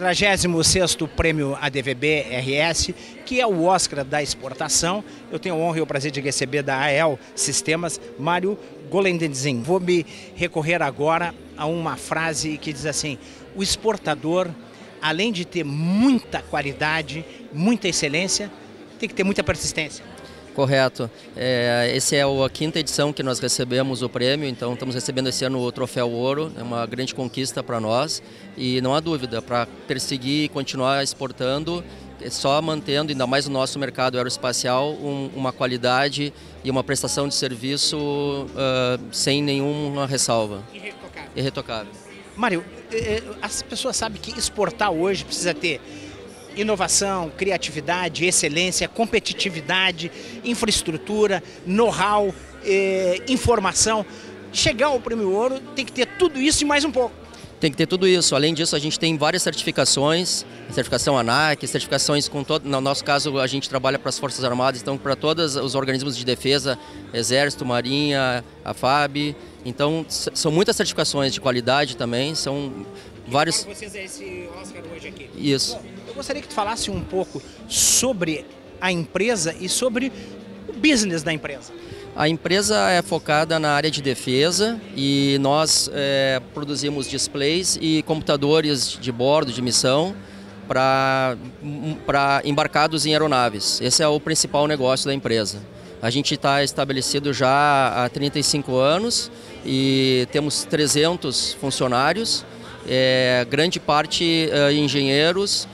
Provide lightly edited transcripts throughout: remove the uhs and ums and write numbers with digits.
46º Prêmio ADVB RS, que é o Oscar da exportação. Eu tenho a honra e o prazer de receber da AEL Sistemas, Mário Golendenzin. Vou me recorrer agora a uma frase que diz assim: o exportador, além de ter muita qualidade, muita excelência, tem que ter muita persistência. Correto. Essa é a 5ª edição que nós recebemos o prêmio, então estamos recebendo esse ano o Troféu Ouro, é uma grande conquista para nós e não há dúvida, para perseguir e continuar exportando, só mantendo, ainda mais no nosso mercado aeroespacial, uma qualidade e uma prestação de serviço sem nenhuma ressalva. Irretocável. Irretocável. Mário, as pessoas sabem que exportar hoje precisa ter inovação, criatividade, excelência, competitividade, infraestrutura, know-how, informação. Chegar ao Prêmio Ouro tem que ter tudo isso e mais um pouco. Tem que ter tudo isso. Além disso, a gente tem várias certificações, certificação ANAC, certificações com todo. No nosso caso, a gente trabalha para as Forças Armadas, então para todos os organismos de defesa, Exército, Marinha, a FAB. Então, são muitas certificações de qualidade também, são vários. Para vocês é esse Oscar hoje aqui. Isso. Bom, eu gostaria que tu falasse um pouco sobre a empresa e sobre o business da empresa. A empresa é focada na área de defesa e nós produzimos displays e computadores de bordo, de missão, para embarcados em aeronaves. Esse é o principal negócio da empresa. A gente está estabelecido já há 35 anos e temos 300 funcionários, grande parte engenheiros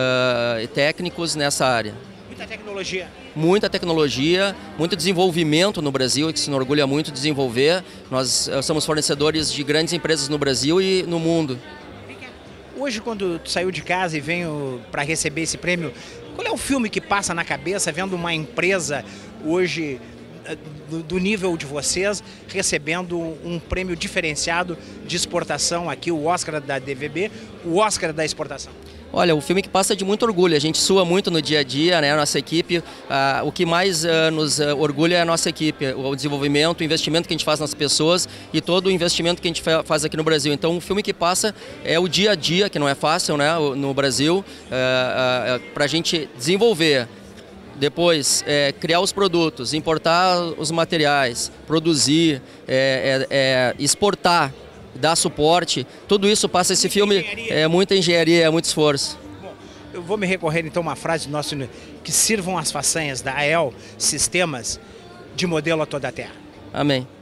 e técnicos nessa área. Muita tecnologia. Muita tecnologia, muito desenvolvimento no Brasil, que se nos orgulha muito de desenvolver. Nós somos fornecedores de grandes empresas no Brasil e no mundo. Hoje, quando tu saiu de casa e veio para receber esse prêmio, qual é o filme que passa na cabeça vendo uma empresa hoje do nível de vocês recebendo um prêmio diferenciado de exportação aqui, o Oscar da DVB, o Oscar da exportação? Olha, o filme que passa de muito orgulho, a gente sua muito no dia a dia, né, a nossa equipe, o que mais nos orgulha é a nossa equipe, o desenvolvimento, o investimento que a gente faz nas pessoas e todo o investimento que a gente faz aqui no Brasil. Então o filme que passa é o dia a dia, que não é fácil, né, no Brasil, para a gente desenvolver. Depois, criar os produtos, importar os materiais, produzir, exportar, dar suporte, tudo isso passa esse filme, muita engenharia, muito esforço. Bom, eu vou me recorrer então a uma frase do nosso, que sirvam as façanhas da AEL Sistemas de modelo a toda a terra. Amém.